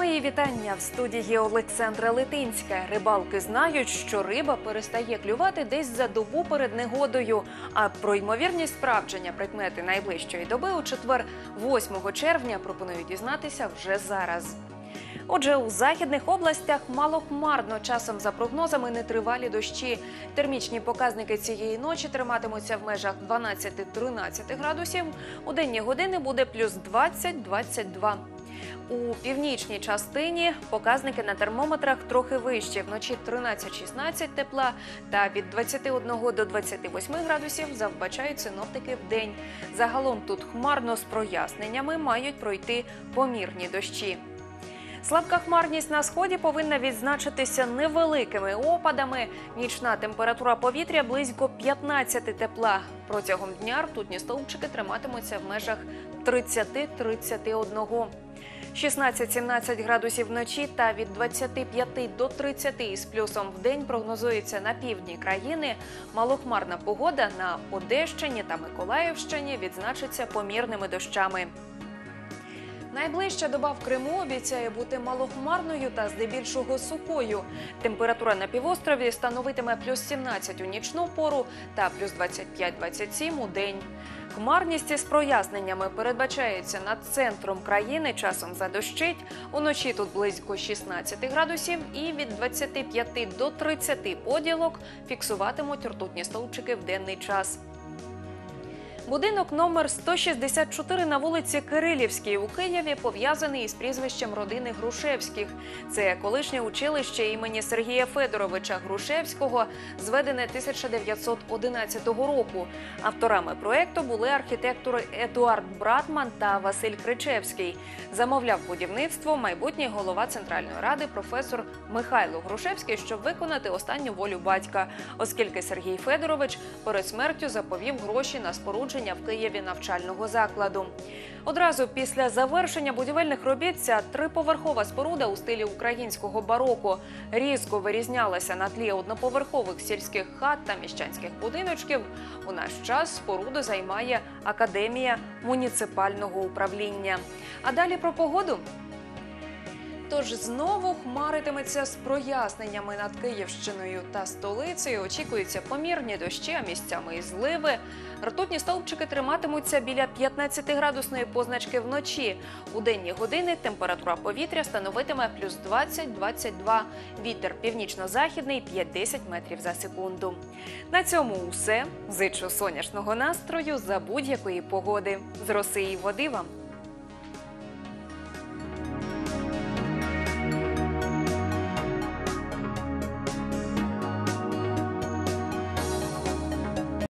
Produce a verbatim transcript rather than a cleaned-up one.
Мої вітання в студії Олександра Литинська. Рибалки знають, що риба перестає клювати десь за добу перед негодою. А про ймовірність справдження прикмети найближчої доби у четвер, восьмого червня, пропоную дізнатися вже зараз. Отже, у західних областях малохмарно, часом за прогнозами нетривалі дощі. Термічні показники цієї ночі триматимуться в межах дванадцяти-тринадцяти градусів. У денні години буде плюс двадцять - двадцять два. У північній частині показники на термометрах трохи вищі. Вночі тринадцять - шістнадцять тепла та від двадцяти одного до двадцяти восьми градусів завбачають синоптики в день. Загалом тут хмарно з проясненнями, мають пройти помірні дощі. Слабка хмарність на сході повинна відзначитися невеликими опадами. Нічна температура повітря близько п'ятнадцяти тепла. Протягом дня ртутні стовпчики триматимуться в межах тридцяти - тридцяти одного. шістнадцять - сімнадцять градусів вночі та від двадцяти п'яти до тридцяти із плюсом в день прогнозується на півдні країни. Малохмарна погода на Одещині та Миколаївщині відзначиться помірними дощами. Найближча доба в Криму обіцяє бути малохмарною та здебільшого сухою. Температура на півострові становитиме плюс сімнадцять у нічну пору та плюс двадцять п'ять - двадцять сім у день. Хмарність із проясненнями передбачається над центром країни, часом задощить. Уночі тут близько шістнадцяти градусів і від двадцяти п'яти до тридцяти поділок фіксуватимуть ртутні стовпчики в денний час. Будинок номер сто шістдесят чотири на вулиці Кирилівській у Києві пов'язаний із прізвищем родини Грушевських. Це колишнє училище імені Сергія Федоровича Грушевського, зведене тисяча дев'ятсот одинадцятого року. Авторами проєкту були архітектори Едуард Братман та Василь Кричевський. Замовляв будівництво майбутній голова Центральної ради професор Михайло Грушевський, щоб виконати останню волю батька, оскільки Сергій Федорович перед смертю заповів гроші на спорудження в Києві навчального закладу. Одразу після завершення будівельних робіт ця триповерхова споруда у стилі українського бароко різко вирізнялася на тлі одноповерхових сільських хат та міщанських будиночків. У наш час споруду займає Академія муніципального управління. А далі про погоду. Тож знову хмаритиметься з проясненнями над Київщиною та столицею. Очікуються помірні дощі, а місцями і зливи. Ртутні стовпчики триматимуться біля п'ятнадцятиградусної позначки вночі. У денні години температура повітря становитиме плюс двадцять - двадцять два. Вітер північно-західний п'ять - десять метрів за секунду. На цьому усе. Зичу сонячного настрою за будь-якої погоди. З роси і води вам!